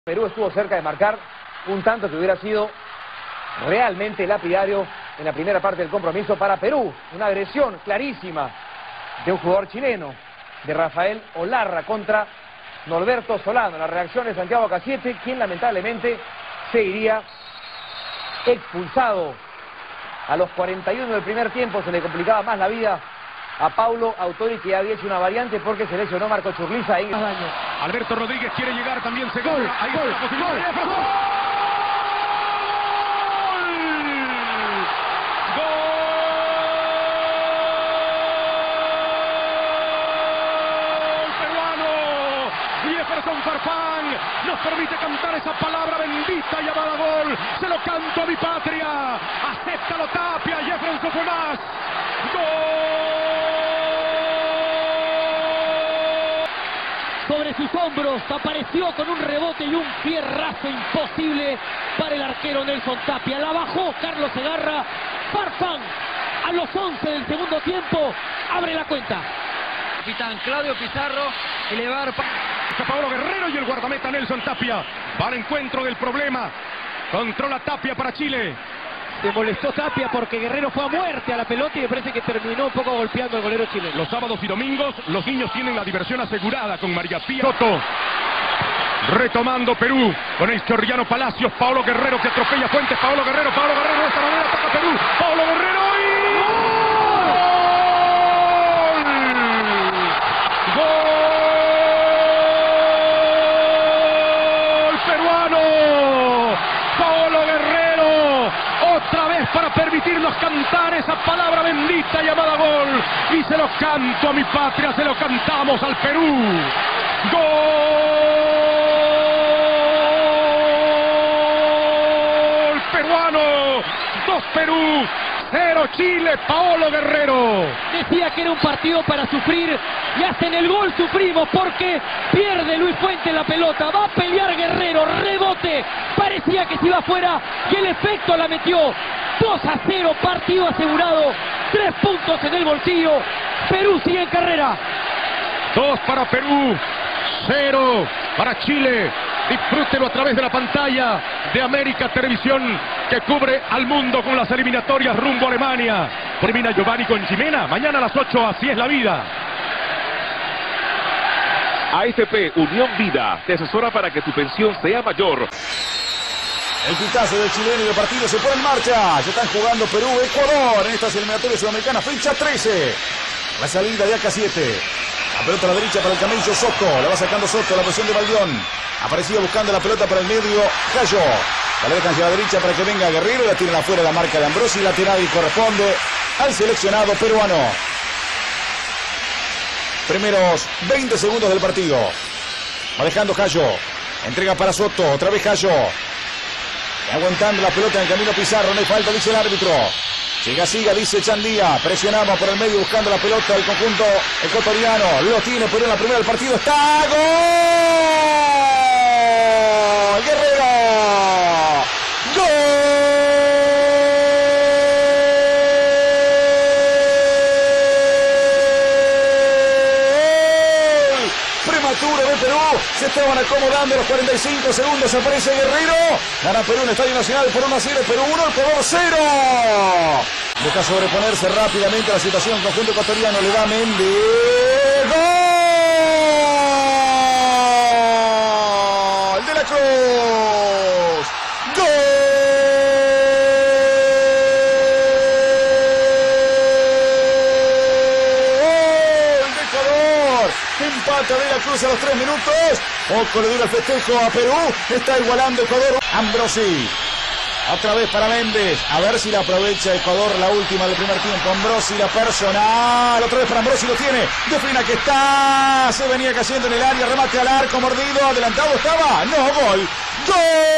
Perú estuvo cerca de marcar un tanto que hubiera sido realmente lapidario en la primera parte del compromiso para Perú. Una agresión clarísima de un jugador chileno, de Rafael Olarra contra Norberto Solano. La reacción de Santiago Cassiete, quien lamentablemente se iría expulsado. A los 41 del primer tiempo se le complicaba más la vida a Paulo Autori, que había hecho una variante porque se lesionó Marco Churliza. Alberto Rodríguez quiere llegar también. Gol, ahí gol, está la posibilidad. gol, ¡Gol! Jefferson Farfán nos permite cantar esa palabra bendita llamada gol. Se lo canto a mi patria. Acéptalo Tapia. Jefferson fue más. ¡Gol! Sobre sus hombros apareció con un rebote y un fierrazo imposible para el arquero Nelson Tapia. La bajó Carlos Segarra. Farfán a los 11 del segundo tiempo abre la cuenta. Capitán Claudio Pizarro elevar. Paolo Guerrero y el guardameta Nelson Tapia va al encuentro del problema. Controla Tapia para Chile. Se molestó Tapia porque Guerrero fue a muerte a la pelota y me parece que terminó un poco golpeando al golero chileno. Los sábados y domingos los niños tienen la diversión asegurada con María Pía Soto. Retomando Perú con el Chorriano Palacios. Paolo Guerrero que atropella Fuentes. Paolo Guerrero de esta manera ataca Perú. Paolo Guerrero y para permitirnos cantar esa palabra bendita llamada gol. Y se lo canto a mi patria, se lo cantamos al Perú. ¡Gol peruano! 2 Perú, 0 Chile. Paolo Guerrero decía que era un partido para sufrir y hasta en el gol sufrimos porque pierde Luis Fuentes la pelota. Va a pelear Guerrero, rebote, parecía que se iba afuera y el efecto la metió. 2-0, partido asegurado, 3 puntos en el bolsillo. Perú sigue en carrera. 2 para Perú, 0 para Chile. Disfrútelo a través de la pantalla de América Televisión, que cubre al mundo con las eliminatorias rumbo a Alemania. Termina Giovanni con Jimena, mañana a las 8, así es la vida. AFP Unión Vida te asesora para que tu pensión sea mayor. El pitazo del chileno y el partido se pone en marcha. Ya están jugando Perú-Ecuador en estas eliminatorias sudamericanas, fecha 13. La salida de AK7. La pelota a la derecha para el camello Soto. La va sacando Soto, la presión de Baldión. Aparecido buscando la pelota para el medio Cayo. La dejan hacia la derecha para que venga Guerrero. La tiran afuera la marca de Ambrosi. Lateral y corresponde al seleccionado peruano. Primeros 20 segundos del partido. Va dejando Cayo. Entrega para Soto. Otra vez Cayo. Aguantando la pelota en el camino Pizarro, no hay falta, dice el árbitro. Siga, dice Chandía. Presionamos por el medio buscando la pelota del conjunto ecuatoriano. Lo tiene Perú en la primera del partido. ¡Está! ¡Gol! ¡Guerrero! ¡Gol! Prematuro de Perú. Se estaban acomodando los 45 segundos. Aparece Guerrero. Gana Perú en el Estadio Nacional por 1-0. Perú 1, Ecuador 0. Deja sobreponerse rápidamente a la situación. El conjunto ecuatoriano le da Méndez. ¡Gol! De la Cruz. ¡Gol! De Ecuador. Empata De la Cruz a los 3 minutos. Poco le dura el festejo a Perú. Está igualando Ecuador. Ambrosi. Otra vez para Méndez. A ver si la aprovecha Ecuador, la última del primer tiempo. Ambrosi, la personal. Otra vez para Ambrosi, lo tiene. Defina que está. Se venía cayendo en el área. Remate al arco, mordido. Adelantado estaba. No, gol. ¡Gol!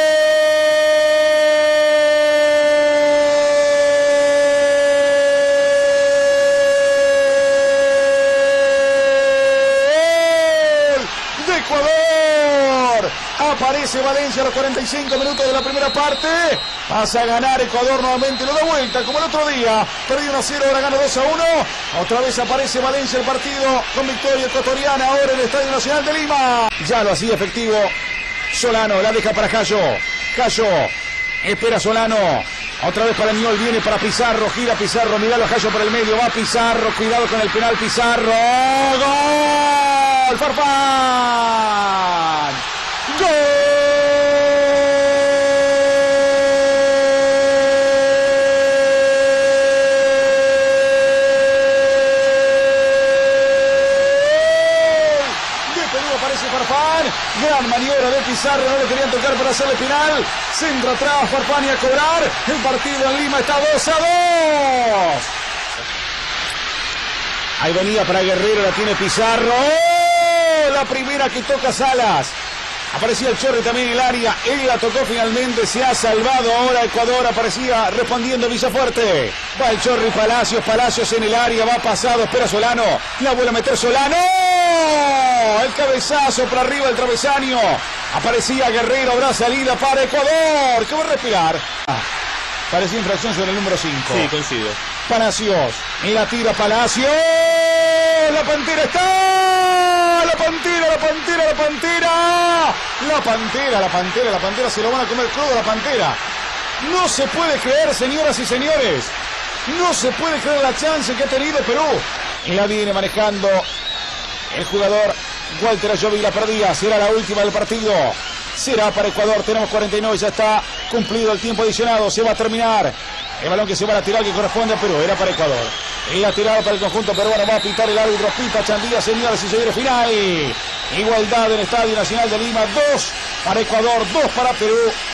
Ecuador. Aparece Valencia a los 45 minutos de la primera parte. Pasa a ganar Ecuador nuevamente. Lo da vuelta como el otro día. Perdió 1-0, ahora gana 2-1. Otra vez aparece Valencia el partido con victoria ecuatoriana ahora en el Estadio Nacional de Lima. Ya lo hacía efectivo Solano la deja para Cayo. Cayo espera Solano. Otra vez para Niol, viene para Pizarro, gira Pizarro, miralo a Cayo por el medio, va Pizarro, cuidado con el penal Pizarro. ¡Gol! ¡Farfán! ¡Gol! Aparece Farfán, gran maniobra de Pizarro, no le querían tocar para hacerle penal, centro atrás, Farfán y a cobrar, el partido en Lima está 2-2. Ahí venía para Guerrero, la tiene Pizarro, ¡oh! La primera que toca Salas, aparecía el Chorri también en el área, él la tocó finalmente, se ha salvado ahora Ecuador, aparecía respondiendo Villafuerte, va el Chorri, Palacios en el área, va pasado, espera Solano, la vuelve a meter Solano, el cabezazo para arriba del travesaño, aparecía Guerrero, habrá salida para Ecuador, que va a respirar. Parecía infracción sobre el número 5. Sí, coincido. Palacios, y la tira Palacios, la Pantera está, la Pantera, se lo van a comer crudo la Pantera. No se puede creer, señoras y señores, no se puede creer la chance que ha tenido Perú. Y la viene manejando el jugador Walter Ayoví, la perdía, será la última del partido, será para Ecuador, tenemos 49, ya está cumplido el tiempo adicionado, se va a terminar, el balón que se va a tirar que corresponde a Perú, era para Ecuador, y la tirada para el conjunto peruano, va a pitar el árbitro, pita Chandía, señores, y se viene final, igualdad en el Estadio Nacional de Lima, 2 para Ecuador, 2 para Perú.